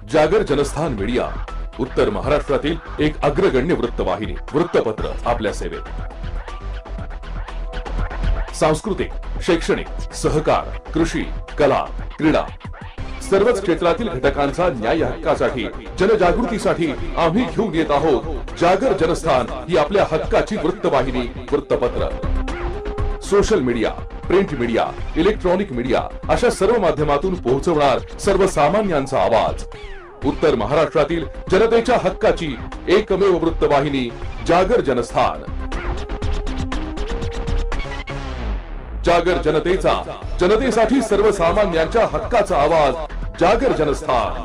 जागर जनस्थान मीडिया, उत्तर महाराष्ट्रातील एक अग्रगण्य वृत्तवाहिनी, वृत्तपत्र आपल्या सेवेत। सांस्कृतिक, शैक्षणिक, सहकार, कृषी, कला, क्रीडा सर्वच क्षेत्रातील घटकांचा न्याय हक्कासाठी, जनजागृतीसाठी आम्ही घेऊन येत आहोत जागर जनस्थान ही आपल्या हक्काची वृत्तवाहिनी, वृत्तपत्र। Social media, print media, electronic media अशा सर्व माध्यमातून पोहोचवणार सर्वसामान्यांचा आवाज। उत्तर महाराष्ट्रातील जनतेच्या हक्काची एकमेव वृत्तवाहिनी जागर जनस्थान। जागर जनतेचा, जनतेसाठी सर्वसामान्यांच्या हक्काचा आवाज, जागर जनस्थान।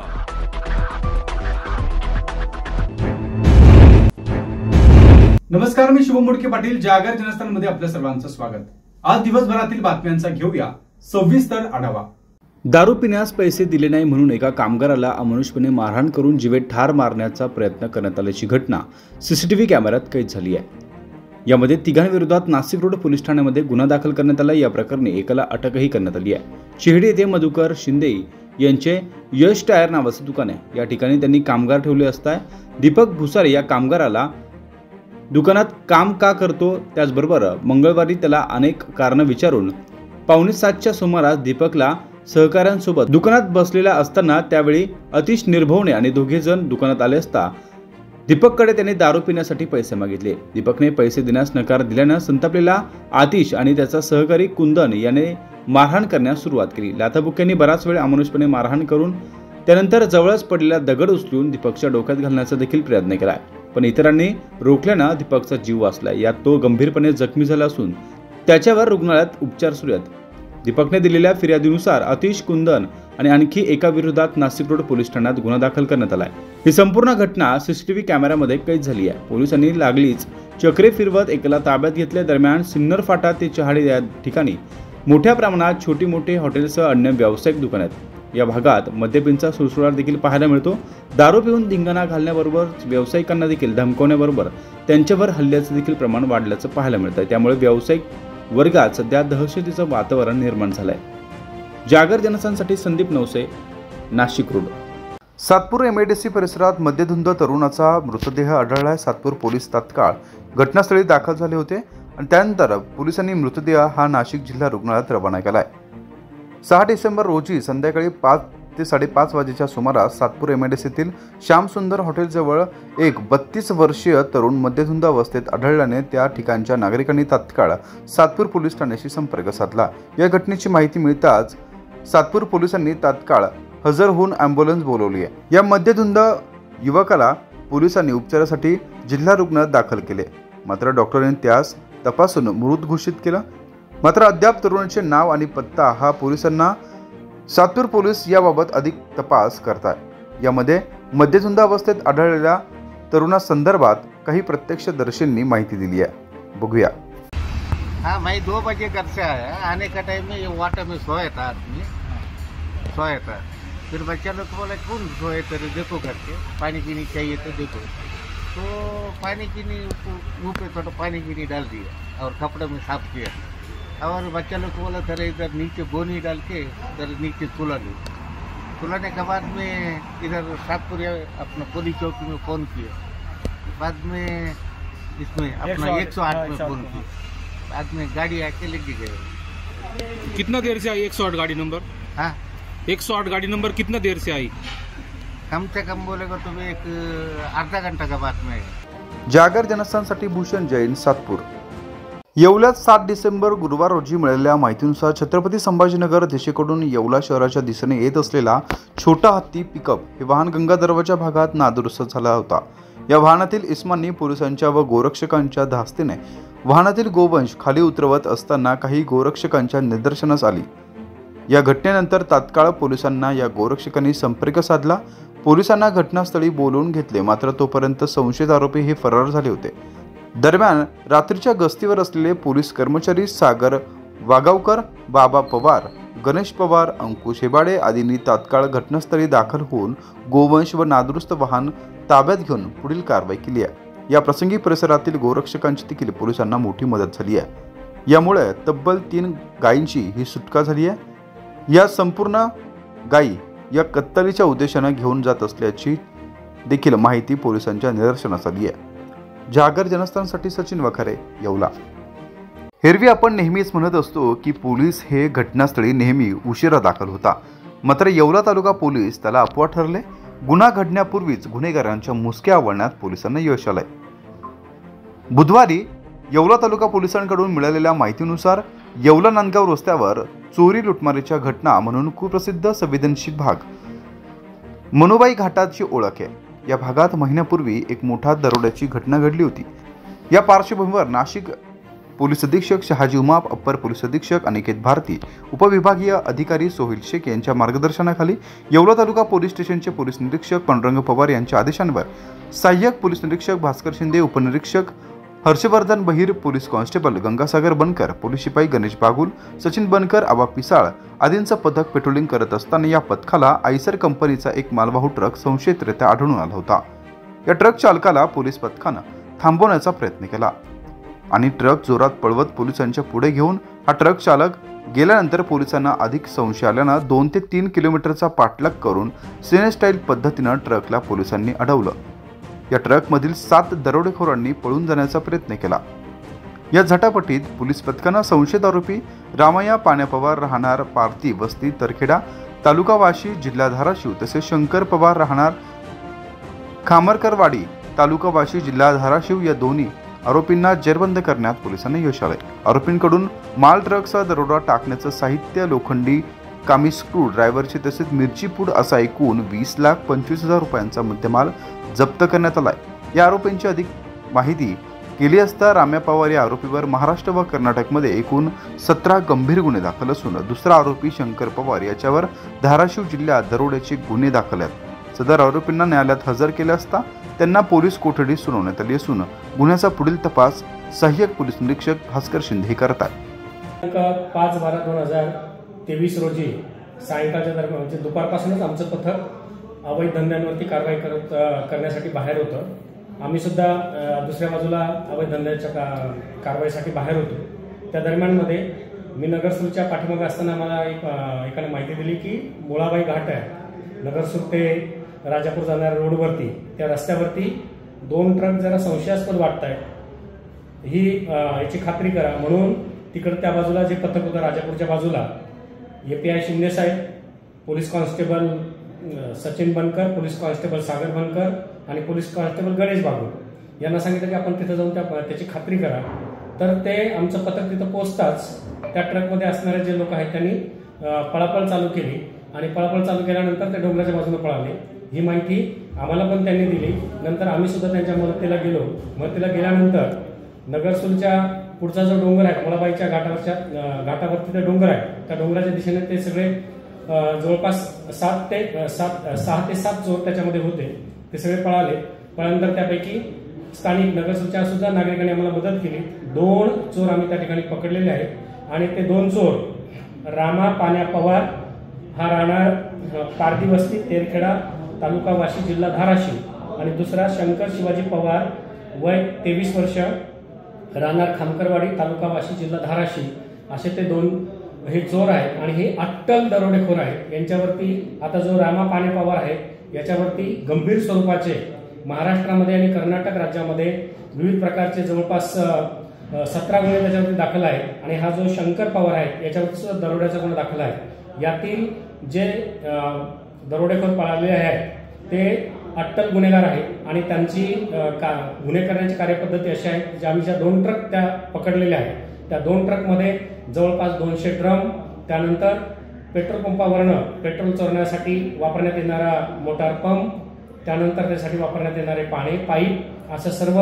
नमस्कार, मी शुभम मुडके पाटील, जागर जनस्थान मध्ये आपल्या सर्वांचं स्वागत। आज दिवसभरातील बातम्यांचा घेऊया सविस्तर आढावा। दारू पिण्यास पैसे दिले नाही म्हणून एका कामगाराला अमानुषपणे मारहाण करून जीवे ठार मारण्याचा प्रयत्न करण्यात आल्याची घटना सीसीटीव्ही कॅमेऱ्यात कैद झाली आहे। यामध्ये तिघांविरोधात नाशिक रोड पोलीस ठाण्यामध्ये गुन्हा दाखल करण्यात आला। या प्रकरणी एकाला अटकही करण्यात आली आहे। चिहडी येथे मधुकर शिंदे यांचे यश टायर नावाचे दुकान आहे। या ठिकाणी त्यांनी कामगार ठेवले असता दीपक भुसारे या कामगाराला दुकानात काम का करतो, त्याचबरोबर मंगळवारी त्याला अनेक कारण विचारून 6:45च्या सुमारास दीपकला सहकाऱ्यांसोबत दुकानात बसलेला असताना त्यावेळी अतिश निर्भवने आणि दोघे जण दुकानात आले असता दीपककडे त्याने दारू पिण्यासाठी पैसे मागितले। दीपकने पैसे देण्यास नकार दिल्यानं संतापलेला आतिश आणि त्याचा सहकारी कुंदन याने मारहाण करण्यास सुरुवात केली। लाथाबुक्यांनी बराच वेळ अमानुषपणे मारहाण करून त्यानंतर जवळच पडलेला दगड उचलून दीपकच्या डोक्यात घालण्याचा देखील प्रयत्न केला, पण इतरांनी रोखल्यानं दीपकचा जीव वाचला। यात तो गंभीरपणे जखमी झाला असून त्याच्यावर रुग्णालयात उपचार सुरू आहेत। दीपकने दिलेल्या फिर्यादीनुसार आतिश, कुंदन आणि आणखी एका विरोधात नाशिक रोड पोलीस ठाण्यात गुन्हा दाखल करण्यात आलाय। ही संपूर्ण घटना सीसीटीव्ही कॅमेऱ्यामध्ये कैद झाली आहे। पोलिसांनी लागलीच चक्रे फिरवत एकाला ताब्यात घेतले। दरम्यान सिन्नर फाटा ते चहाडी या ठिकाणी मोठ्या प्रमाणात छोटी मोठी हॉटेल्ससह अन्य व्यावसायिक दुकान आहेत। या भागात मद्यपींचा सुळसुळाट देखील पाहायला मिळतो। दारू पिऊन धिंगाणा घालण्याबरोबर व्यावसायिकांना देखील धमकावण्याबरोबर त्यांच्यावर हल्ल्याचं देखील प्रमाण वाढल्याचं पाहायला मिळतं। त्यामुळे व्यावसायिक वर्गात सध्या दहशतीचं वातावरण निर्माण झालंय। जागर जनस्थानसाठी संदीप नवसे, नाशिक रोड। सातपूर एमआयडीसी परिसरात मद्यधुंद तरुणाचा मृतदेह आढळलाय। सातपूर पोलीस तात्काळ घटनास्थळी दाखल झाले होते आणि त्यानंतर पोलिसांनी मृतदेह हा नाशिक जिल्हा रुग्णालयात रवाना केलाय। 6 डिसेंबर रोजी संध्याकाळी 5 ते 5:30 वाजेच्या सुमारास सातपूर एमआयडीसीतील श्यामसुंदर हॉटेलजवळ एक 32 वर्षीय तरुण मद्यधुंद अवस्थेत आढळल्याने त्या ठिकाणच्या नागरिकांनी तात्काळ सातपूर पोलीस ठाण्याशी संपर्क साधला। या घटनेची माहिती मिळताच सातपूर पोलिसांनी तात्काळ हजर होऊन अँब्युलन्स बोलवली आहे। या मद्यधुंद युवकाला पोलिसांनी उपचारासाठी जिल्हा रुग्णालयात दाखल केले, मात्र डॉक्टरांनी त्यास तपासून मृत घोषित केलं। मात्र अद्याप तरुणाचे नाव आणि पत्ता हा पोलिसांना सातपूर पोलीस याबाबत अधिक तपास करतात। यामध्ये मद्यधुंद अवस्थेत आढळलेल्या तरुणासंदर्भात काही प्रत्यक्षदर्शींनी माहिती दिली आहे, बघूया। हाँ, मैं 2 बजे घर से आया। आने का टाइम में ये वाटर में सोया था, आदमी सोया था। फिर बच्चा लोग को बोला कौन सोए, तेरे देखो करके पानी पीनी चाहिए तो देखो। तो पानी पीनी मुँह पे थोड़ा पानी पीनी डाल दिया और कपड़े में साफ किया और बच्चा लोग को बोला तेरे इधर नीचे बोनी डाल के इधर नीचे तुला लो। तुलाने के बाद में इधर सातपुर अपना पुलिस चौकी में फ़ोन किया। बाद में इसमें अपना 108 में फ़ोन किया। बाद में गाड़ी आके लेके गए। कितना देर से आई 108 गाड़ी नंबर? हाँ, 108 गाड़ी नंबर कितना देर से आई? कम से कम बोलेगा तो एक आधा घंटा के बाद में। जागर जनस्थानसाठी भूषण जैन, सातपूर। येवल्यात 7 डिसेंबर गुरुवार रोजी मिळालेल्या माहितीनुसार छत्रपती संभाजीनगर दिशेकडून येवला शहराच्या दिशेने येत असलेला छोटा हत्ती पिकअप हे वाहन गंगा दरवाजा भागात नादुरुस्त झाला होता। या वाहनातील इस्मांनी पोलिसांच्या व गोरक्षकांच्या धास्तीने वाहनातील गोवंश खाली उतरवत असताना काही गोरक्षकांच्या निदर्शनास आली। या घटनेनंतर तात्काळ पोलिसांना या गोरक्षकांनी संपर्क साधला। पोलिसांना घटनास्थळी बोलवून घेतले, मात्र तोपर्यंत संशयित आरोपी हे फरार झाले होते। दरम्यान रात्रीच्या गस्तीवर असलेले पोलीस कर्मचारी सागर वागावकर, बाबा पवार, गणेश पवार, अंकुश हेबाडे आदींनी तात्काळ घटनास्थळी दाखल होऊन गोवंश व नादुरुस्त वाहन ताब्यात घेऊन पुढील कारवाई केली आहे। या प्रसंगी परिसरातील गोरक्षकांची देखील पोलिसांना मोठी मदत झाली आहे। यामुळे तब्बल 3 गायींची ही सुटका झाली आहे। या संपूर्ण गायी या कत्तलीच्या उद्देशाने घेऊन जात असल्याची देखील माहिती पोलिसांच्या निदर्शनास आली आहे। जागर जनस्थानसाठी सचिन वखारे, येवला। एरवी आपण नेहमीच म्हणत असतो की पोलीस हे घटनास्थळी नेहमी उशिरा दाखल होता, मात्र येवला तालुका पोलीस त्याला अपवाद ठरले। गुन्हा घडण्यापूर्वीच गुन्हेगारांच्या मुसक्या आवळण्यात पोलिसांना यश आलंय। बुधवारी येवला तालुका पोलिसांकडून मिळालेल्या माहितीनुसार येवला नांदगाव रस्त्यावर चोरी लुटमारीच्या घटना म्हणून कुप्रसिद्ध संवेदनशील भाग मनुबाई घाटाची ओळख आहे। या भागात महिन्यापूर्वी एक मोठा दरोड्याची घटना घडली होती। या पार्श्वभूमीवर नाशिक पोलीस अधीक्षक शहाजी उमाप, अप्पर पोलीस अधीक्षक अनिकेत भारती, उपविभागीय अधिकारी सोहिल शेख यांच्या मार्गदर्शनाखाली येवला तालुका पोलीस स्टेशनचे पोलीस निरीक्षक पांडुरंग पवार यांच्या आदेशांवर सहाय्यक पोलीस निरीक्षक भास्कर शिंदे, उपनिरीक्षक Harshvardhan Bahir, police constable Gangasagar Bankar, police शिपाई गणेश बागुल, सचिन बनकर, आबा पिसाळ आदींचं पथक पेट्रोलिंग करत असताना या पथकाला आयसर कंपनीचा एक मालवाहू ट्रक संशयितरित्या आढळून आला होता। या ट्रक चालकाला पोलीस पथकानं थांबवण्याचा प्रयत्न केला आणि ट्रक जोरात पळवत पोलिसांच्या पुढे घेऊन हा ट्रक चालक गेल्यानंतर पोलिसांना अधिक संशय आल्यानं 2 ते 3 किलोमीटरचा पाठलाग करून सिने स्टाईल पद्धतीनं ट्रकला पोलिसांनी अडवलं। या ट्रकमधील 7 दरोडेखोरांनी पळून जाण्याचा प्रयत्न केला। या झटापटीत पोलीस पथकानं संशयित आरोपी रामय्या पाण्या पवार राहणार पारती वस्ती तरखेडा तालुका वाशी जिल्हा धाराशिव तसेच शंकर पवार राहणार खामरकरवाडी तालुका वाशी जिल्हा धाराशिव या दोन्ही आरोपींना जेरबंद करण्यात पोलिसांना यश आले। आरोपींकडून माल ट्रकसह दरोडा टाकण्याचं साहित्य, लोखंडी कामी स्क्रू ड्रायव्हरचे तसेच मिरची पूड असा एकूण 20,25,000 रुपयांचा मुद्देमाल जप्त करण्यात आलाय। या आरोपींची अधिक माहिती केली असता राम्या पवार या आरोपीवर महाराष्ट्र व कर्नाटकमध्ये एकूण 17 गंभीर गुन्हे दाखल असून दुसरा आरोपी शंकर पवार याच्यावर धाराशिव जिल्ह्यात दरोड्याचे गुन्हे दाखल आहेत। सदर आरोपींना न्यायालयात हजर केले असता त्यांना पोलीस कोठडी सुनावण्यात आली असून गुन्ह्याचा पुढील तपास सहाय्यक पोलीस निरीक्षक भास्कर शिंदे करत आहेत। 5/12/2023 रोजी सायंकाळच्या दरम्यान म्हणजे दुपारपासूनच आमचं पथक अवैध धंद्यांवरती कारवाई करण्यासाठी बाहेर होतं। आम्ही सुद्धा दुसऱ्या बाजूला अवैध धंद्याच्या कारवाईसाठी बाहेर होतो। त्या दरम्यानमध्ये मी नगरसूरच्या पाठीमागे असताना आम्हाला एकाने माहिती दिली की मुळाबाई घाट आहे नगरसूर ते राजापूर जाणाऱ्या रोडवरती, त्या रस्त्यावरती 2 ट्रक जरा संशयास्पद वाटत आहेत, याची खात्री करा म्हणून तिकडे त्या बाजूला जे पथक होतं राजापूरच्या बाजूला API शिंदे साहेब, police constable Sachin Bankar, police constable Sagar Bankar आणि पोलीस कॉन्स्टेबल गणेश बागुल यांना सांगितलं की आपण तिथं जाऊन त्याची खात्री करा। तर ते आमचं पथक तिथं पोहोचताच त्या ट्रकमध्ये असणारे जे लोक आहेत त्यांनी पळापळ चालू केली आणि पळापळ चालू केल्यानंतर ते डोंगराच्या बाजूने पळाले। ही माहिती आम्हाला पण त्यांनी दिली। नंतर आम्ही सुद्धा त्यांच्या मदतीला गेलो। मदतीला गेल्यानंतर नगरसूरच्या पुढचा जो डोंगर आहे मुळाबाईच्या घाटावरती ते डोंगर आहे, त्या डोंगराच्या दिशेने ते सगळे जवळपास 6 ते 7 चोर त्याच्यामध्ये होते। ते सगळे पळाले। पळाल्यानंतर त्यापैकी स्थानिक नगरसूरच्या सुद्धा नागरिकांनी आम्हाला मदत केली। 2 चोर आम्ही त्या ठिकाणी पकडलेले आहेत आणि ते 2 चोर रामा पाण्या पवार हा राहणार पारधी वस्ती तेरखेडा तालुका वाशी जिल्हा धाराशिव आणि दुसरा शंकर शिवाजी पवार वय 23 वर्ष राहणार खामकरवाडी तालुका वाशी जिल्हा धाराशिव असे ते 2 हे चोर आहेत आणि हे अट्टल दरोडेखोर आहेत। यांच्यावरती आता जो रामा पाण्या पवार आहे याच्यावरती गंभीर स्वरूपाचे महाराष्ट्रामध्ये आणि कर्नाटक राज्यामध्ये विविध प्रकारचे जवळपास 17 गुन्हे त्याच्यावरती दाखल आहेत आणि हा जो शंकर पवार आहे याच्यावरती सुद्धा दरोड्याचा गुन्हा दाखल आहे। यातील जे दरोडेखोर पळालेले आहेत ते अट्टल गुन्हेगार आहेत आणि त्यांची गुन्हे करण्याची कार्यपद्धती अशी आहे की आम्ही ज्या 2 ट्रक त्या पकडलेल्या आहेत त्या 2 ट्रकमध्ये जवळपास 200 ड्रम, त्यानंतर पेट्रोल पंपावरनं पेट्रोल चोरण्यासाठी वापरण्यात येणारा मोटार पंप, त्यानंतर त्यासाठी वापरण्यात येणारे पाणी पाईप असं सर्व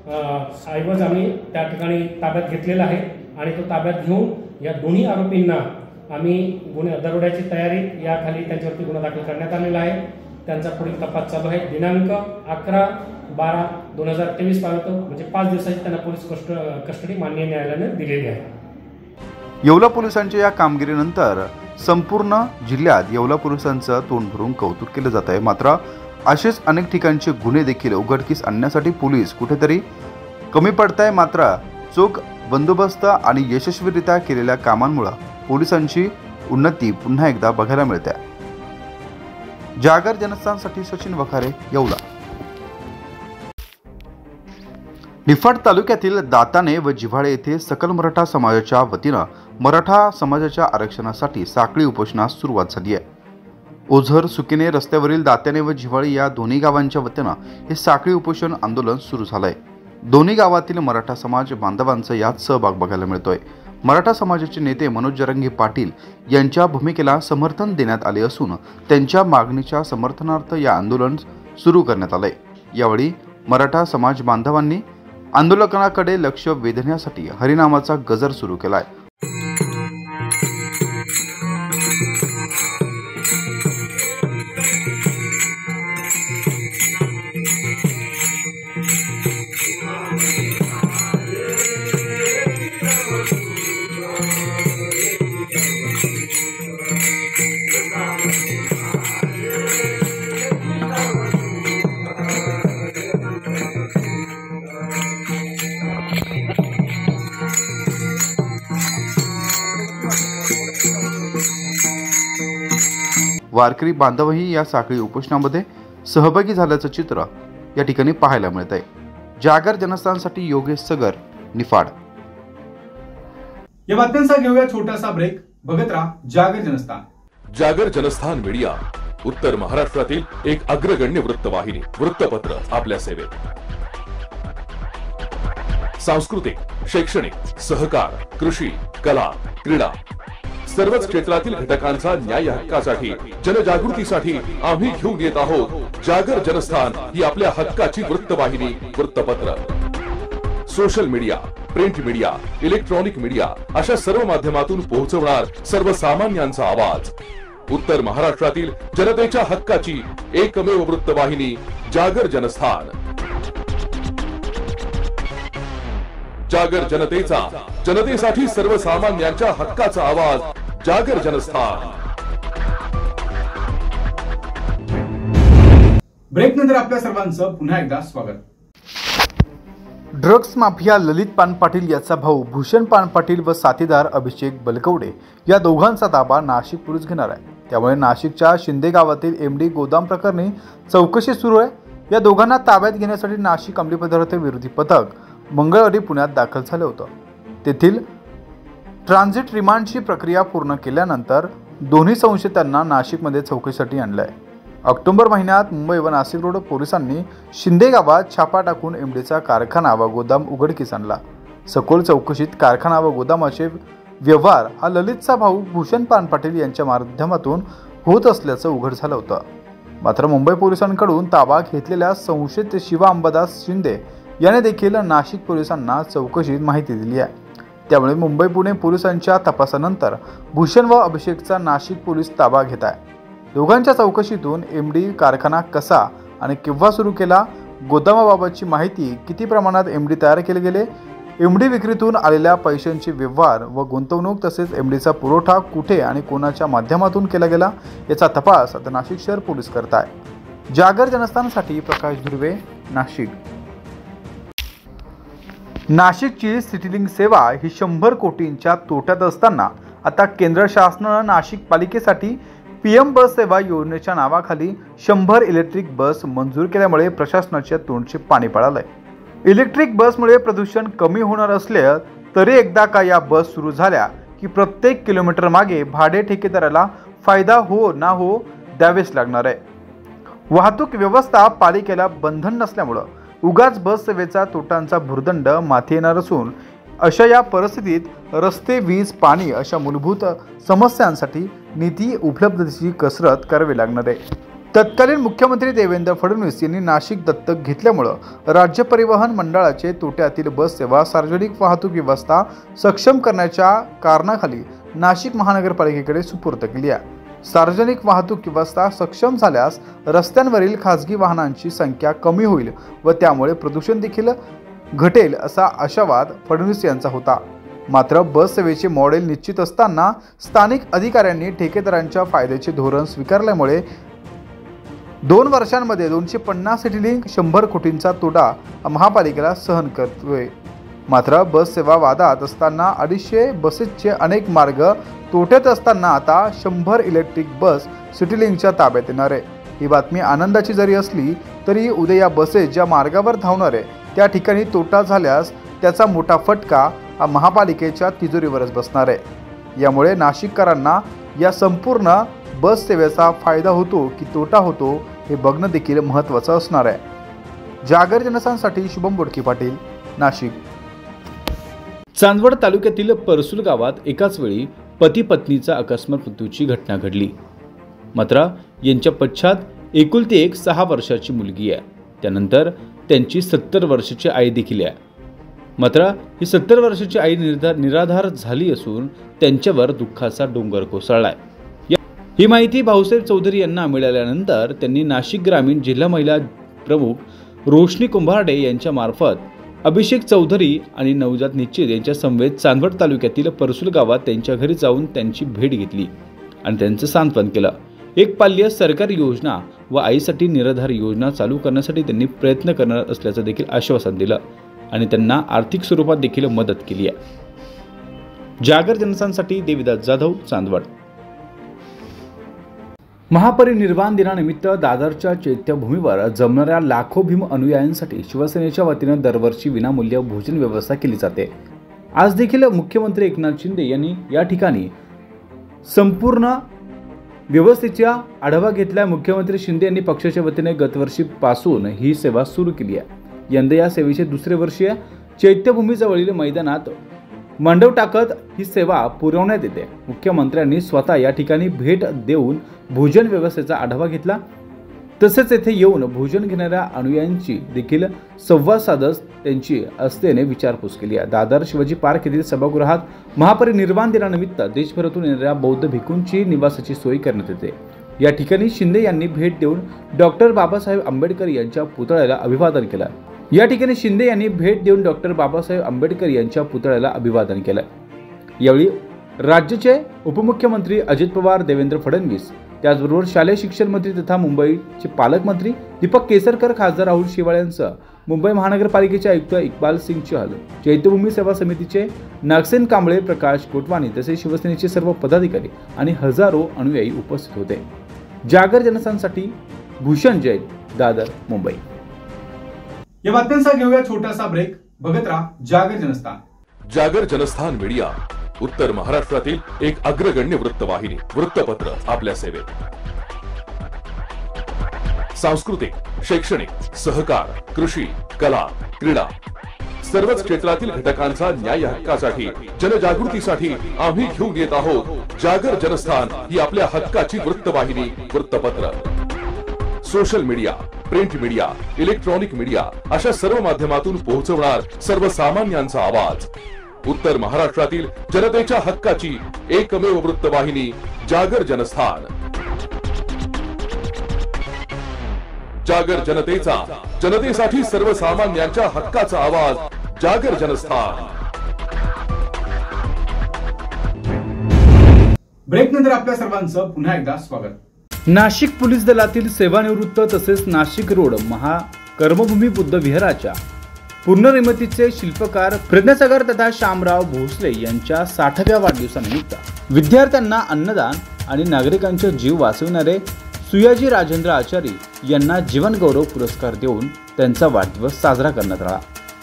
ऐवज आम्ही त्या ठिकाणी ताब्यात घेतलेला आहे आणि तो ताब्यात घेऊन या दोन्ही आरोपींना आम्ही दरोड्याची तयारी याखाली त्यांच्यावरती गुन्हा दाखल करण्यात आलेला आहे। त्यांचा पुढील तपास चालू आहे। दिनांक 11/12/2023 पाळतो म्हणजे 5 दिवसाची त्यांना पोलीस कस्टडी माननीय न्यायालयाने दिलेली आहे। येवला पोलिसांच्या या कामगिरीनंतर संपूर्ण जिल्ह्यात येवला पोलिसांचं तोंड भरून कौतुक केलं जात आहे। मात्र असेच अनेक ठिकाणचे गुन्हे देखील उघडकीस आणण्यासाठी पोलीस कुठेतरी कमी पडताय। मात्र चोख बंदोबस्त आणि यशस्वीरित्या केलेल्या कामांमुळे पोलिसांची उन्नती पुन्हा एकदा बघायला मिळते। जागर जनस्थानसाठी सचिन वखारे, येवला. निफाड तालुक्यातील दाताने व जिव्हाळे येथे सकल मराठा समाजाच्या वतीनं मराठा समाजाच्या आरक्षणासाठी साखळी उपोषणास सुरुवात झाली आहे. ओझर सुकिने रस्त्यावरील दात्याने व जिव्हाळे या दोन्ही गावांच्या वतीनं हे साखळी उपोषण आंदोलन सुरू झालंय. दोन्ही गावातील मराठा समाज बांधवांचा यात सहभाग बघायला मिळतोय. मराठा समाजाचे नेते मनोज जरांगे पाटील यांच्या भूमिकेला समर्थन देण्यात आले असून त्यांच्या मागणीच्या समर्थनार्थ या आंदोलन सुरू करण्यात आलंय. यावेळी मराठा समाज बांधवांनी आंदोलकांकडे लक्ष वेधण्यासाठी हरिनामाचा गजर सुरू केलाय. वारकरी बांधवही या साखळी उपोषणामध्ये सहभागी झाल्याचं चित्र या ठिकाणी पाहायला मिळत आहे. जागर जनस्थानसाठी योगेश सगर, निफाड. या बातम्यांचा घेऊया छोटासा ब्रेक. बघत राहा जागर जनस्थान. जागर जनस्थान मीडिया उत्तर महाराष्ट्रातील एक अग्रगण्य वृत्तवाहिनी, वृत्तपत्र आपल्या सेवेत. सांस्कृतिक, शैक्षणिक, सहकार, कृषी, कला, क्रीडा सर्वच क्षेत्रातील घटकांचा न्याय हक्कासाठी, जनजागृतीसाठी आम्ही घेऊन येत आहोत जागर जनस्थान ही आपल्या हक्काची वृत्तवाहिनी, वृत्तपत्र. Social media, print media, electronic media अशा सर्व माध्यमातून पोहोचवणार सर्वसामान्यांचा आवाज. उत्तर महाराष्ट्रातील जनतेच्या हक्काची एकमेव वृत्तवाहिनी जागर जनस्थान. जागर जनतेचा, जनतेसाठी सर्वसामान्यांच्या हक्काचा आवाज, जागर जनस्थान. ब्रेक नंतर आपल्या सर्वांचं पुन्हा एकदा स्वागत. ड्रग्स माफिया ललित पान पाटील याचा भाऊ भूषण पान पाटील व साथीदार अभिषेक बलकवडे या दोघांचा ताबा नाशिक पोलीस घेणार आहे. त्यामुळे नाशिकच्या शिंदे गावातील एमडी गोदाम प्रकरणी चौकशी सुरू आहे. या दोघांना ताब्यात घेण्यासाठी नाशिक अंमली पदार्थ विरोधी पथक मंगळवारी पुण्यात दाखल झालं होतं. तेथील ट्रान्झिट रिमांडची प्रक्रिया पूर्ण केल्यानंतर दोन्ही संशयितांना नाशिकमध्ये चौकशीसाठी आणलं आहे. ऑक्टोबर महिन्यात मुंबई व नाशिक रोड पोलिसांनी शिंदे गावात छापा टाकून एमडीचा कारखाना व गोदाम उघडकीस आणला. सखोल चौकशीत कारखाना व गोदामाचे व्यवहार हा ललितचा भाऊ भूषण पान पाटील यांच्या माध्यमातून होत असल्याचं उघड झालं होतं. मात्र मुंबई पोलिसांकडून ताबा घेतलेल्या संशयित शिवा अंबादास शिंदे याने देखील नाशिक पोलिसांना चौकशीत माहिती दिली आहे. त्यामुळे मुंबई पुणे पोलिसांच्या तपासानंतर भूषण व अभिषेकचा नाशिक पोलीस ताबा घेत आहे. दोघांच्या चौकशीतून एमडी कारखाना कसा आणि केव्हा सुरू केला, गोदामाबाबतची माहिती, किती प्रमाणात एमडी तयार केले गेले, एमडी विक्रीतून आलेल्या पैशांचे व्यवहार व गुंतवणूक तसेच एमडीचा पुरवठा कुठे आणि कोणाच्या माध्यमातून केला गेला याचा तपास आता नाशिक शहर पोलीस करत आहे. जागर जनस्थानसाठी प्रकाश धुर्वे, नाशिक. नाशिकची सिटीलिंक सेवा ही 100 कोटींच्या तोट्यात असताना आता केंद्र शासनानं नाशिक पालिकेसाठी PM बस सेवा योजनेच्या नावाखाली 100 इलेक्ट्रिक बस मंजूर केल्यामुळे प्रशासनाच्या तोंडचे पाणी पळालंय. इलेक्ट्रिक बसमुळे प्रदूषण कमी होणार असले तरी एकदा का या बस सुरू झाल्या की प्रत्येक किलोमीटर मागे भाडे ठेकेदाराला फायदा हो ना हो द्यावेच लागणार आहे. वाहतूक व्यवस्था पालिकेला बंधन नसल्यामुळं उगाच बस सेवेचा तोटांचा भुर्दंड माथी येणार असून अशा या परिस्थितीत रस्ते, वीज, पाणी अशा मूलभूत समस्यांसाठी निधी उपलब्धतेची कसरत करावी लागणार आहे. तत्कालीन मुख्यमंत्री देवेंद्र फडणवीस यांनी नाशिक दत्तक घेतल्यामुळं राज्य परिवहन मंडळाचे तोट्यातील बस सेवा, सार्वजनिक वाहतूक व्यवस्था सक्षम करण्याच्या कारणाखाली नाशिक महानगरपालिकेकडे सुपूर्द केली आहे. सार्वजनिक वाहतूक व्यवस्था सक्षम झाल्यास रस्त्यांवरील खासगी वाहनांची संख्या कमी होईल व त्यामुळे प्रदूषण देखील घटेल असा आशावाद फडणवीस यांचा होता. मात्र बस सेवेचे मॉडेल निश्चित असताना स्थानिक अधिकाऱ्यांनी ठेकेदारांच्या फायद्याचे धोरण स्वीकारल्यामुळे 2 वर्षांमध्ये 250 सिटीलिंक 100 कोटींचा तोटा महापालिकेला सहन करतोय. मात्र बस सेवा वादात असताना 250 बसेसचे अनेक मार्ग तोट्यात असताना आता 100 इलेक्ट्रिक बस सिटीलिंकच्या ताब्यात येणार आहे. ही बातमी आनंदाची जरी असली तरी उद्या या बसेस ज्या मार्गावर धावणार आहे त्या ठिकाणी तोटा झाल्यास त्याचा मोठा फटका हा महापालिकेच्या तिजोरीवरच बसणार आहे। यामुळे नाशिककरांना या संपूर्ण बस सेवेचा फायदा होतो की तोटा होतो हे बघणं देखील महत्त्वाचं असणार आहे। जागर जनस्थानसाठी शुभम बोडके पाटील, नाशिक। चांदवड तालुक्यातील परसूल गावात एकाच वेळी पती पत्नीचा अकस्मात मृत्यूची घटना घडली। मात्र यांच्या पश्चात एकुलती एक 6 वर्षाची मुलगी आहे। त्यानंतर त्यांची 70 वर्षाची आई देखील आहे। मात्र ही 70 वर्षाची आई निराधार झाली असून त्यांच्यावर दुःखाचा डोंगर कोसळलाय। ही माहिती भाऊसाहेब चौधरी यांना मिळाल्यानंतर त्यांनी नाशिक ग्रामीण जिल्हा महिला प्रमुख रोशनी कुंभारडे यांच्या मार्फत अभिषेक चौधरी आणि नवजात निश्चित यांच्या समवेत चांदवड तालुक्यातील परसूल गावात त्यांच्या घरी जाऊन त्यांची भेट घेतली आणि त्यांचं सांत्वन केलं। एक पाल्य सरकारी योजना व आईसाठी निराधार योजना चालू करण्यासाठी त्यांनी प्रयत्न करणार असल्याचं देखील आश्वासन दिलं आणि त्यांना आर्थिक स्वरूपात देखील मदत केली आहे। जागर जनस्थानसाठी देविदास जाधव, चांदवड। महापरिनिर्वाण दिनानिमित्त दादरच्या चैत्यभूमीवर जमणाऱ्या लाखो भीम अनुयायांसाठी शिवसेनेच्या वतीनं दरवर्षी विनामूल्य भोजन व्यवस्था केली जाते। आज देखील मुख्यमंत्री एकनाथ शिंदे यांनी या ठिकाणी संपूर्ण व्यवस्थेचा आढावा घेतला। मुख्यमंत्री शिंदे यांनी पक्षाच्या वतीने गतवर्षीपासून ही सेवा सुरू केली आहे। यंदा या सेवेचे दुसरे वर्षी चैत्यभूमीजवळील मैदानात मंडप टाकत ही सेवा पुरवण्यात येते। मुख्यमंत्र्यांनी स्वतः या ठिकाणी भेट देऊन भोजन व्यवस्थेचा आढावा घेतला, तसेच येथे येऊन भोजन घेणाऱ्या अनुयायांची देखील संवाद साधत त्यांची असतेने विचारपूस केली आहे। दादर शिवाजी पार्क येथील सभागृहात महापरिनिर्वाण दिनानिमित्त देशभरातून येणाऱ्या बौद्ध भिक्खूंची निवासाची सोय करण्यात येते। या ठिकाणी शिंदे यांनी भेट देऊन डॉक्टर बाबासाहेब आंबेडकर यांच्या पुतळ्याला अभिवादन केलं। या ठिकाणी शिंदे यांनी भेट देऊन डॉक्टर बाबासाहेब आंबेडकर यांच्या पुतळ्याला अभिवादन केलं। यावेळी राज्याचे उपमुख्यमंत्री अजित पवार, देवेंद्र फडणवीस, त्याचबरोबर शालेय शिक्षण मंत्री तथा मुंबईचे पालकमंत्री दीपक केसरकर, खासदार राहुल शेवाळे यांसह मुंबई महानगरपालिकेचे आयुक्त इक्बाल सिंग चहल, चैत्यभूमी सेवा समितीचे नागसेन कांबळे, प्रकाश कोटवानी तसेच शिवसेनेचे सर्व पदाधिकारी आणि हजारो अनुयायी उपस्थित होते। जागर जनस्थानसाठी भूषण जैन, दादर, मुंबई। या बातम्यांचा घेऊया छोटासा ब्रेक। बघत राहा जागर जनस्थान। जागर जनस्थान मीडिया उत्तर महाराष्ट्रातील एक अग्रगण्य वृत्तवाहिनी, वृत्तपत्र आपल्या सेवेत। सांस्कृतिक, शैक्षणिक, सहकार, कृषी, कला, क्रीडा सर्वच क्षेत्रातील घटकांचा न्याय हक्कासाठी, जनजागृतीसाठी आम्ही घेऊन येत आहोत जागर जनस्थान ही आपल्या हक्काची वृत्तवाहिनी, वृत्तपत्र। Social media, print media, electronic media अशा सर्व माध्यमातून पोहोचवणार सर्वसामान्यांचा आवाज। उत्तर महाराष्ट्रातील जनतेच्या हक्काची एकमेव वृत्तवाहिनी जागर जनस्थान। जागर जनतेचा, जनतेसाठी सर्वसामान्यांच्या हक्काचा आवाज, जागर जनस्थान। ब्रेक नंतर आपल्या सर्वांचं पुन्हा एकदा स्वागत। नाशिक पोलीस दलातील सेवानिवृत्त तसेच नाशिक रोड कर्मभूमी बुद्ध विहाराच्या पुनर्निर्मितीचे शिल्पकार प्रज्ञासागर तथा शामराव भोसले यांच्या 60व्या वाढदिवसानिमित्त विद्यार्थ्यांना अन्नदान आणि नागरिकांचे जीव वाचविणारे सुयाजी राजेंद्र आचारी यांना जीवन गौरव पुरस्कार देऊन त्यांचा वाढदिवस साजरा करण्यात आला।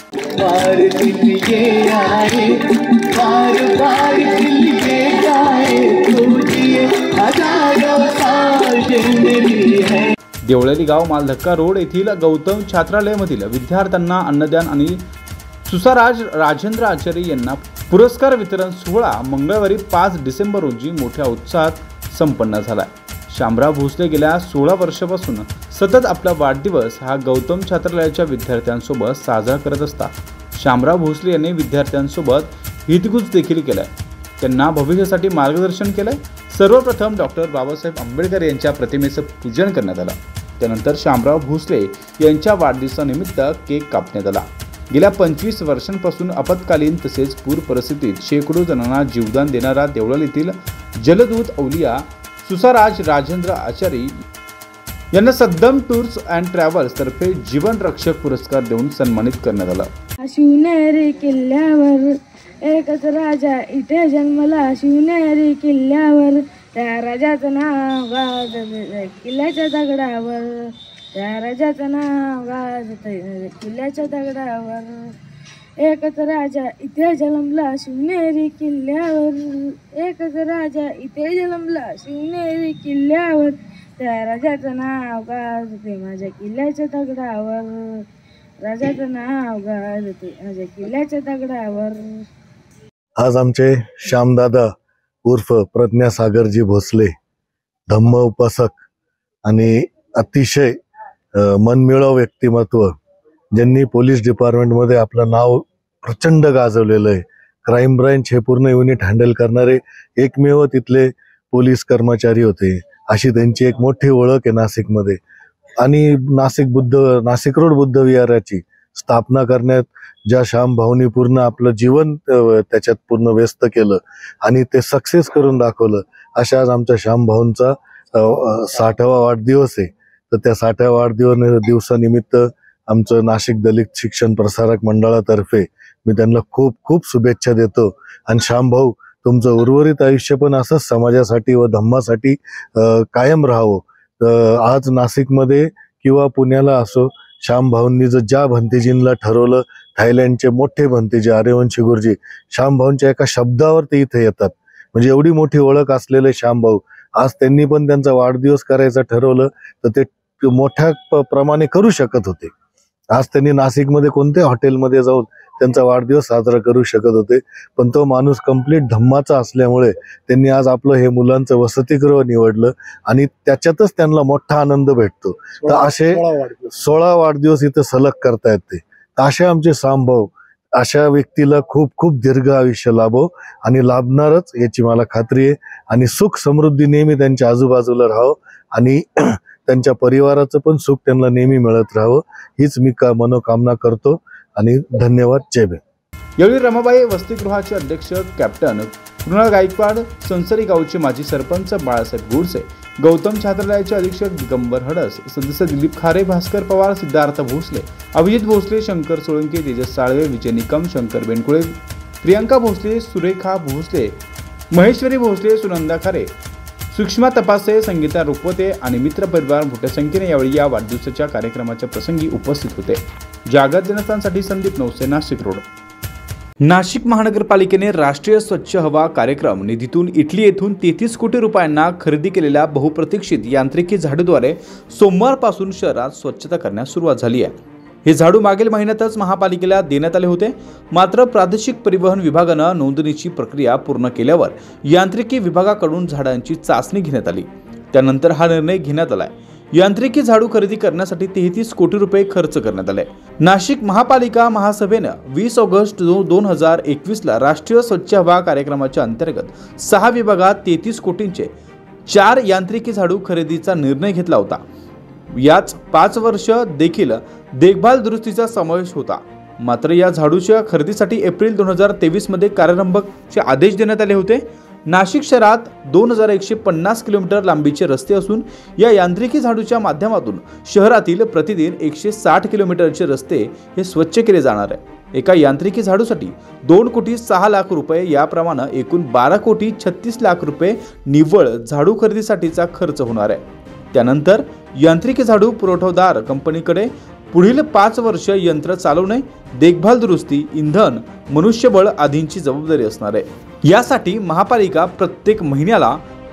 देवळेली गाव मालधक्का रोड येथील गौतम छात्रालयामधील विद्यार्थ्यांना अन्नदान आणि सुसाराज राजेंद्र आचार्य यांना पुरस्कार वितरण सोहळा मंगळवारी 5 डिसेंबर रोजी मोठ्या उत्साहात संपन्न झाला। शामराव भोसले गेल्या 16 वर्षापासून सतत आपला वाढदिवस हा गौतम छात्रालयाच्या विद्यार्थ्यांसोबत साजरा करत असतात। शामराव भोसले यांनी विद्यार्थ्यांसोबत हितगुज देखील केलाय, त्यांना भविष्यासाठी मार्गदर्शन केलंय। सर्वप्रथम डॉक्टर बाबासाहेब आंबेडकर यांच्या प्रतिमेचं पूजन करण्यात आलं। त्यानंतर शामराव भोसले यांच्या वाढदिवसानिमित्त केक कापण्यात आला। गेल्या 25 वर्षांपासून आपत्कालीन तसेच पूर परिस्थितीत शेकडो जणांना जीवदान देणारा देवळालीतील जलदूत औलिया सुसाराज राजेंद्र आचारी यांना सद्दाम टूर्स अँड ट्रॅव्हल्स तर्फे जीवन रक्षक पुरस्कार देऊन सन्मानित करण्यात आलं। शिवनेरी किल्ल्यावर एकच राजा इथे जन्मला, शिवनेरी किल्ल्यावर त्या राजाचं नाव गाजत किल्ल्याच्या दगडावर, त्या राजाचं नाव गाजत किल्ल्याच्या दगडावर. एकच राजा इथे जन्मला शिवनेरी किल्ल्यावर, एकच राजा इथे जन्मला शिवनेरी किल्ल्यावर, त्या राजाचं नाव गाजते माझ्या किल्ल्याच्या दगडावर, राजाचं नाव गाजते माझ्या किल्ल्याच्या दगडावर. आज आमचे श्यामदादा उर्फ प्रज्ञासागरजी भोसले, धम्म उपासक आणि अतिशय मनमिळाऊ व्यक्तिमत्व, ज्यांनी पोलीस डिपार्टमेंटमध्ये आपलं नाव प्रचंड गाजवलेलं आहे. क्राईम ब्रँच हे पूर्ण युनिट हँडल करणारे एकमेव तिथले पोलीस कर्मचारी होते. अशी त्यांची एक मोठी ओळख आहे नाशिकमध्ये. आणि नाशिक रोड बुद्ध विहाराची स्थापना करण्यात ज्या श्याम भाऊनी पूर्ण आपलं जीवन त्याच्यात पूर्ण व्यस्त केलं आणि ते सक्सेस करून दाखवलं, अशा आज आमच्या श्याम भाऊंचा 60वा वाढदिवस आहे. तर त्या 60व्या वाढदिवसानिमित्त आमचं नाशिक दलित शिक्षण प्रसारक मंडळातर्फे मी त्यांना खूप खूप शुभेच्छा देतो. आणि श्याम भाऊ, तुमचं उर्वरित आयुष्य पण असंच समाजासाठी व धम्मासाठी कायम राहावं. आज नाशिकमध्ये किंवा पुण्याला असो, श्याम भाऊंनी ज्या भंतेजींना ठरवलं, थायलंडचे मोठे भंतेजी आर्यवंशी गुरुजी, श्याम भाऊंच्या एका शब्दावर ते इथे येतात. म्हणजे एवढी मोठी ओळख असलेले श्याम भाऊ, आज त्यांनी पण त्यांचा वाढदिवस करायचं ठरवलं तर ते मोठ्या प्रमाणे करू शकत होते. आज त्यांनी नाशिकमध्ये कोणत्या हॉटेलमध्ये जाऊन त्यांचा वाढदिवस साजरा करू शकत होते, पण तो माणूस कंप्लीट धम्माचा असल्यामुळे त्यांनी आज आपलं हे मुलांचं वसतिगृह निवडलं आणि त्याच्यातच त्यांना मोठा आनंद भेटतो. तर असे 16 वाढदिवस इथं सलग करतायत ते. असे आमचे श्यामभाऊ, अशा व्यक्तीला खूप खूप दीर्घ आयुष्य लाभो आणि लाभणारच याची मला खात्री आहे. आणि सुख समृद्धी नेहमी त्यांच्या आजूबाजूला राहावं आणि त्यांच्या परिवाराचं पण सुख त्यांना नेहमी मिळत राहावं, हीच मी मनोकामना करतो. आणि धन्यवाद. जय भीम. यावेळी रमाबाई वसतिगृहाचे अध्यक्ष कॅप्टन कृणाल गायकवाड, संसरी गावचे माजी सरपंच बाळासाहेब गोडसे, गौतम छात्रालयाचे अधीक्षक दिगंबर हडस, सदस्य दिलीप खारे, भास्कर पवार, सिद्धार्थ भोसले, अभिजित भोसले, शंकर सोळंके, तेजस साळवे, विजय निकम, शंकर बेनकुळे, प्रियंका भोसले, सुरेखा भोसले, महेश्वरी भोसले, सुनंदा खारे, सूक्ष्मा तपासे, संगीता रुपवते आणि मित्र परिवार मोठ्या संख्येने यावेळी या वाढदिवसाच्या कार्यक्रमाच्या प्रसंगी उपस्थित होते. जागर जनस्थानसाठी संदीप नवसे, नाशिक रोड. नाशिक महानगरपालिकेने राष्ट्रीय स्वच्छ हवा कार्यक्रम निधीतून इटली येथून 33 कोटी रुपयांना खरेदी केलेल्या बहुप्रतीक्षित यांत्रिकी झाडूद्वारे सोमवारपासून शहरात स्वच्छता करण्यास सुरुवात झाली आहे. हे झाडू मागील महिन्यातच महापालिकेला देण्यात आले होते, मात्र प्रादेशिक परिवहन विभागानं नोंदणीची प्रक्रिया पूर्ण केल्यावर यांत्रिकी विभागाकडून झाडांची चाचणी घेण्यात आली. त्यानंतर हा निर्णय घेण्यात आलाय. यांत्रिकी झाडू खरेदी करण्यासाठी 33 कोटी रुपये खर्च करण्यात आले. नाशिक महापालिका महासभेनं 20 ऑगस्ट 2021ला राष्ट्रीय स्वच्छ हवा कार्यक्रमाच्या अंतर्गत 6 विभागात 33 कोटींचे 4 यांत्रिकी झाडू खरेदीचा निर्णय घेतला होता. याच 5 वर्ष देखील देखभाल दुरुस्तीचा समावेश होता. मात्र या झाडूच्या खरेदीसाठी एप्रिल 2023 मध्ये कार्यारंभाचे आदेश देण्यात आले होते. नाशिक शहरात 2150 किलोमीटर लांबीचे रस्ते असून या यांत्रिकी झाडूच्या माध्यमातून शहरातील प्रतिदिन 160 किलोमीटरचे रस्ते हे स्वच्छ केले जाणार आहे. एका यांत्रिकी झाडूसाठी 2 कोटी 6 लाख रुपये याप्रमाणे एकूण 12 कोटी 36 लाख रुपये निव्वळ झाडू खरेदीसाठीचा खर्च होणार आहे. त्यानंतर यांत्रिकी झाडू पुरवठादार कंपनीकडे पुढील 5 वर्ष यंत्र चालवणे, देखभाल दुरुस्ती, इंधन, मनुष्यबळ आदींची जबाबदारी असणार आहे. यासाठी महापालिका प्रत्येक महिन्याला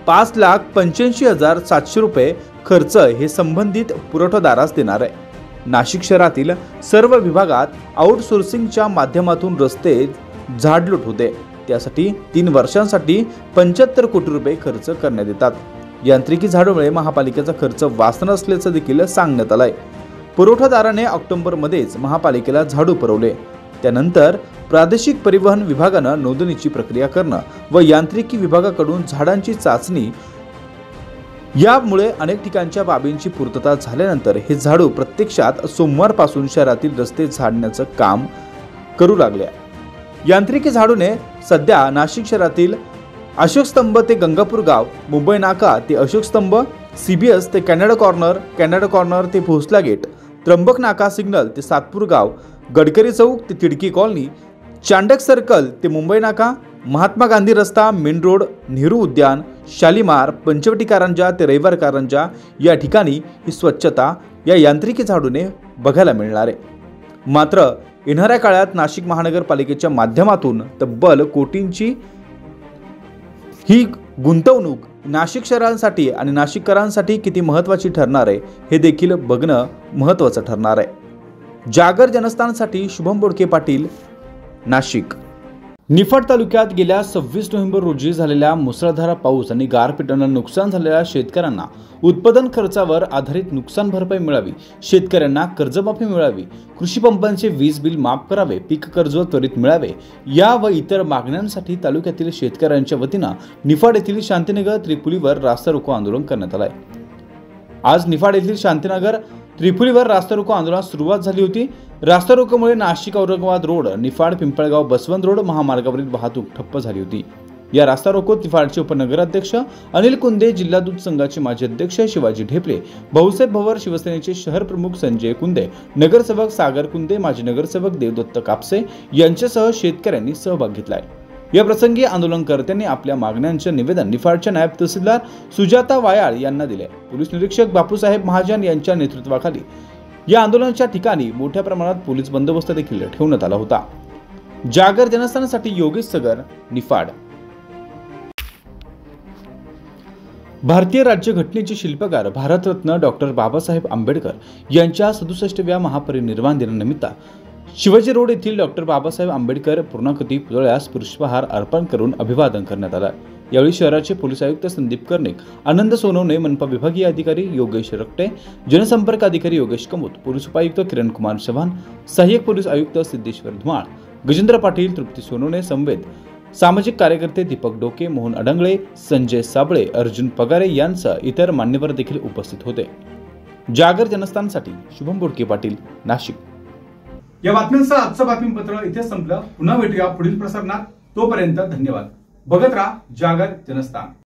5,85,700 रुपये खर्च हे संबंधित पुरवठादारास देणार आहे. नाशिक शहरातील सर्व विभागात आउटसोर्सिंगच्या माध्यमातून रस्ते झाडलोट होते. त्यासाठी 3 वर्षांसाठी 75 कोटी रुपये खर्च करण्यात येतात. यांत्रिकी झाडूमुळे महापालिकेचा खर्च वाचणार असल्याचं देखील सांगण्यात आलंय. पुरवठादाराने ऑक्टोबरमध्येच महापालिकेला झाडू पुरवले. त्यानंतर प्रादेशिक परिवहन विभागानं नोंदणीची प्रक्रिया करणं व यांत्रिकी विभागाकडून झाडांची चाचणी, यामुळे अनेक ठिकाणच्या बाबींची पूर्तता झाल्यानंतर हे झाडू प्रत्यक्षात सोमवारपासून शहरातील रस्ते झाडण्याचं काम करू लागले. यांत्रिकी झाडूने सध्या नाशिक शहरातील अशोकस्तंभ ते गंगापूर गाव, मुंबई नाका ते अशोकस्तंभ, CBS ते कॅनडा कॉर्नर ते भोसला गेट, त्र्यंबक नाका सिग्नल ते सातपूर गाव, गडकरी चौक ते तिडकी कॉलनी, चांडक सर्कल ते मुंबई नाका, महात्मा गांधी रस्ता, मेन रोड, नेहरू उद्यान, शालीमार, पंचवटी कारंजा ते रविवार कारंजा या ठिकाणी ही स्वच्छता या यांत्रिकी झाडूने बघायला मिळणार आहे। मात्र येणाऱ्या काळात नाशिक महानगरपालिकेच्या माध्यमातून तब्बल कोटींची ही गुंतवणूक नाशिक शहरांसाठी आणि नाशिककरांसाठी किती महत्त्वाची ठरणार आहे हे देखील बघणं महत्त्वाचं ठरणार आहे। जागर जनस्थानसाठी शुभम बोडके पाटील, नाशिक। निफाड तालुक्यात गेल्या 26 नोव्हेंबर रोजी झालेल्या मुसळधार पाऊस आणि गारपिटीनं नुकसान झालेल्या शेतकऱ्यांना उत्पादन खर्चावर आधारित नुकसान भरपाई मिळावी, शेतकऱ्यांना कर्जमाफी मिळावी, कृषी पंपांचे वीज बिल माफ करावे, पीक कर्ज त्वरित मिळावे या व इतर मागण्यांसाठी तालुक्यातील शेतकऱ्यांच्या वतीनं निफाड येथील शांतीनगर त्रिपुलीवर रास्ता रोको आंदोलन करण्यात आलं आहे। आज निफाड येथील शांतीनगर त्रिपुलीवर रास्ता रोको आंदोलनास सुरुवात झाली होती। रास्ता रोकोमुळे नाशिक औरंगाबाद रोड, निफाड पिंपळगाव बसवंत रोड महामार्गावरील वाहतूक ठप्प झाली होती। या रास्ता रोकोत निफाडचे उपनगराध्यक्ष अनिल कुंदे, जिल्हा दूध संघाचे माजी अध्यक्ष शिवाजी ढेपले, भाऊसाहेब भवर, शिवसेनेचे शहर प्रमुख संजय कुंदे, नगरसेवक सागर कुंदे, माजी नगरसेवक देवदत्त कापसे यांच्यासह शेतकऱ्यांनी सहभाग घेतलाय। या प्रसंगी आंदोलनकर्त्यांनी आपल्या मागण्यांचे निवेदन निफाडच्या नायब तहसीलदार सुजाता वायाळ यांना दिले। पोलीस निरीक्षक बापूसाहेब महाजन यांच्या नेतृत्वाखाली या आंदोलनाच्या ठिकाणी मोठ्या प्रमाणात पोलीस बंदोबस्त देखील ठेवण्यात आला होता। जागर जनस्थानसाठी योगेश सगर, निफाड। भारतीय राज्यघटनेचे शिल्पकार भारतरत्न डॉक्टर बाबासाहेब आंबेडकर यांच्या 67व्या महापरिनिर्वाण दिनानिमित्त शिवाजी रोड येथील डॉक्टर बाबासाहेब आंबेडकर पूर्णाकृती पुतळ्यास पुष्पहार अर्पण करून अभिवादन करण्यात आलं। यावेळी शहराचे पोलीस आयुक्त संदीप कर्णिक, आनंद सोनवणे, मनपा विभागीय अधिकारी योगेश रक्टे, जनसंपर्क अधिकारी योगेश कमोत, पोलीस उपायुक्त किरण कुमार चव्हाण, सहाय्यक पोलीस आयुक्त सिद्धेश्वर धुमाळ, गजेंद्र पाटील, तृप्ती सोनवणे, संवेद, सामाजिक कार्यकर्ते दीपक डोके, मोहन अडंगळे, संजय साबळे, अर्जुन पगारे यांसह इतर मान्यवर देखील उपस्थित होते। जागर जनस्थानसाठी शुभम बोडके पाटील, नाशिक। या बातम्यांसह आजचं बातमीपत्र इथे संपलं। पुन्हा भेटूया पुढील प्रसारणात। तोपर्यंत धन्यवाद। बघत राहा जागर जनस्थान।